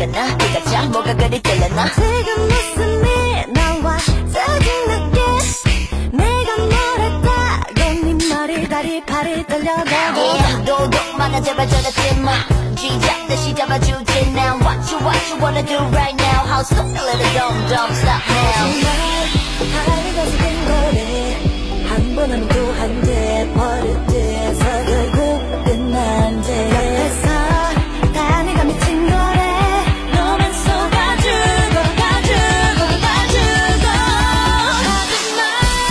어디가 나 네가 자 뭐가 그리 떨려나 지금 웃음이 나와 짜증나게 내가 뭐랬다고 네 머리 다리 팔이 떨려대고 Yeah 도둑 많아 제발 전화지마 쥐잡듯이 잡아주지 now What you wanna do right now How soon a little don't stop now 하루가 생긴 거래 한 번 하면 또 한 대 버릇돼서 결국은 안 돼 옆에서 다 내가 미친 거래 너만 속아주고 가주고 가주고 하지만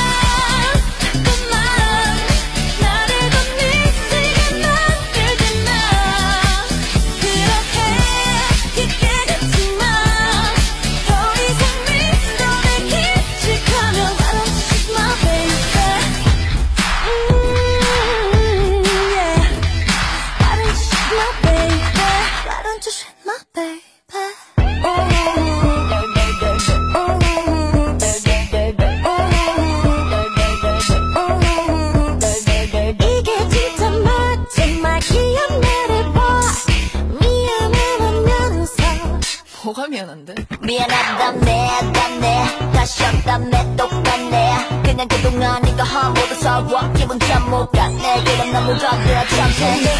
자꾸만 나를 건드리게 만들지 마 그렇게 깊게 걷지 마 더 이상 미련을 깊직하면 Why don't you shoot my baby yeah Why don't you shoot my baby Why don't you shoot my baby 이게 진짜 멋진 말이야 나를 봐 미안하면 웃어 뭐가 미안한데? 미안하다네 다시 없다네 똑같네 그냥 그동안 네가 한 모든 설화 기분 참 못 갔네 그럼 너무 가벼워 참네